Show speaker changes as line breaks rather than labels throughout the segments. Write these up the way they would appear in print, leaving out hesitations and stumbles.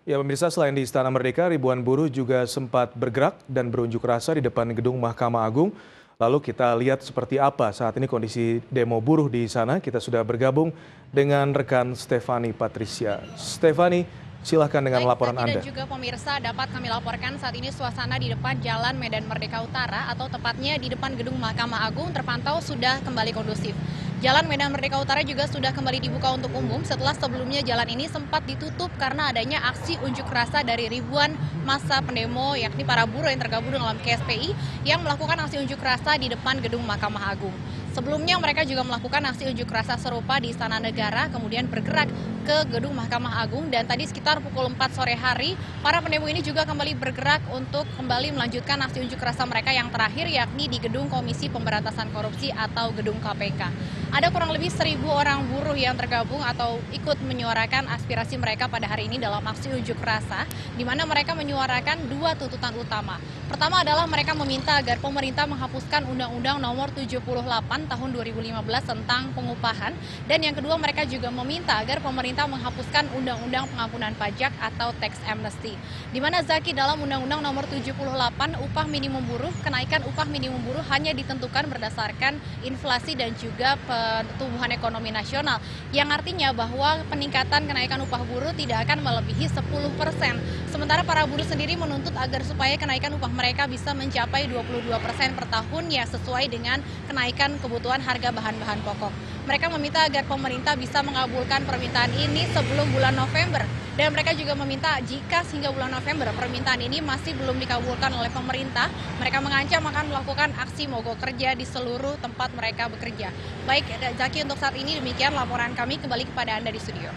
Ya pemirsa, selain di Istana Merdeka, ribuan buruh juga sempat bergerak dan berunjuk rasa di depan gedung Mahkamah Agung. Lalu kita lihat seperti apa saat ini kondisi demo buruh di sana. Kita sudah bergabung dengan rekan Stefani Patricia. Stefani, silahkan dengan
Baik,
laporan
Zaki dan
Anda.
juga pemirsa dapat kami laporkan saat ini suasana di depan Jalan Medan Merdeka Utara atau tepatnya di depan gedung Mahkamah Agung terpantau sudah kembali kondusif. Jalan Medan Merdeka Utara juga sudah kembali dibuka untuk umum setelah sebelumnya jalan ini sempat ditutup karena adanya aksi unjuk rasa dari ribuan massa pendemo yakni para buruh yang tergabung dalam KSPI yang melakukan aksi unjuk rasa di depan gedung Mahkamah Agung. Sebelumnya mereka juga melakukan aksi unjuk rasa serupa di Istana Negara, kemudian bergerak ke gedung Mahkamah Agung dan tadi sekitar pukul 4 sore hari, para pendemo ini juga kembali bergerak untuk kembali melanjutkan aksi unjuk rasa mereka yang terakhir yakni di gedung Komisi Pemberantasan Korupsi atau gedung KPK. Ada kurang lebih 1.000 orang buruh yang tergabung atau ikut menyuarakan aspirasi mereka pada hari ini dalam aksi unjuk rasa, di mana mereka menyuarakan dua tuntutan utama. Pertama adalah mereka meminta agar pemerintah menghapuskan Undang-Undang Nomor 78 Tahun 2015 tentang pengupahan, dan yang kedua mereka juga meminta agar pemerintah menghapuskan Undang-Undang Pengampunan Pajak atau Tax Amnesty. Di mana Zaki, dalam Undang-Undang Nomor 78 upah minimum buruh, kenaikan upah minimum buruh hanya ditentukan berdasarkan inflasi dan juga pertumbuhan ekonomi nasional, yang artinya bahwa peningkatan kenaikan upah buruh tidak akan melebihi 10%. Sementara para buruh sendiri menuntut agar supaya kenaikan upah mereka bisa mencapai 22% per tahun ya sesuai dengan kenaikan kebutuhan harga bahan-bahan pokok. Mereka meminta agar pemerintah bisa mengabulkan permintaan ini sebelum bulan November. Dan mereka juga meminta jika hingga bulan November permintaan ini masih belum dikabulkan oleh pemerintah, mereka mengancam akan melakukan aksi mogok kerja di seluruh tempat mereka bekerja. Baik, Zaki, untuk saat ini demikian laporan kami, kembali kepada Anda di studio.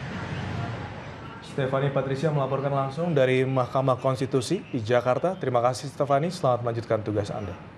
Stefani Patricia melaporkan langsung dari Mahkamah Konstitusi di Jakarta. Terima kasih Stefani, selamat melanjutkan tugas Anda.